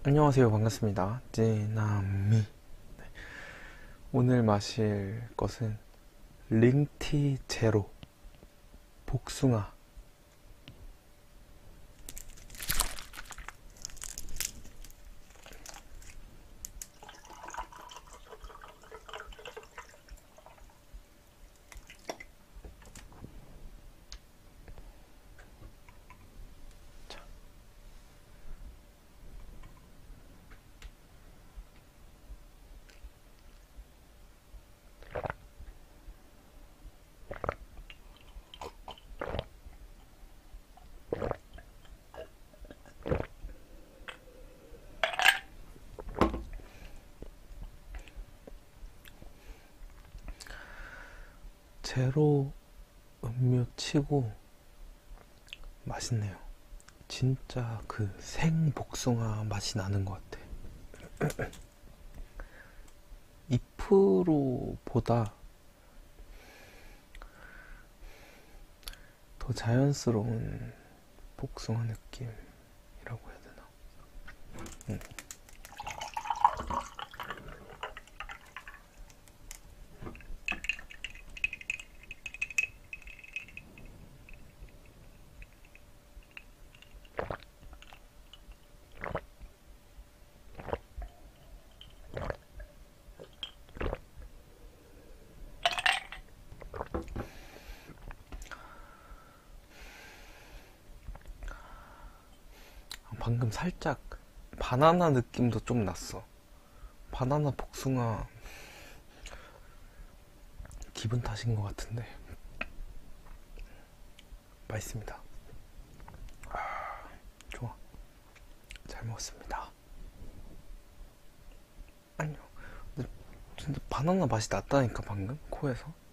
안녕하세요. 반갑습니다. 찌나미. 네. 오늘 마실 것은 링티 제로 복숭아. 제로 음료 치고 맛있네요. 진짜 그 생복숭아 맛이 나는 것 같아. 2%보다 더 자연스러운 복숭아 느낌이라고 해야 되나? 방금 살짝 바나나 느낌도 좀 났어. 바나나 복숭아 기분 탓인 것 같은데 맛있습니다. 좋아. 잘 먹었습니다. 아니요. 근데 진짜 바나나 맛이 났다니까 방금 코에서.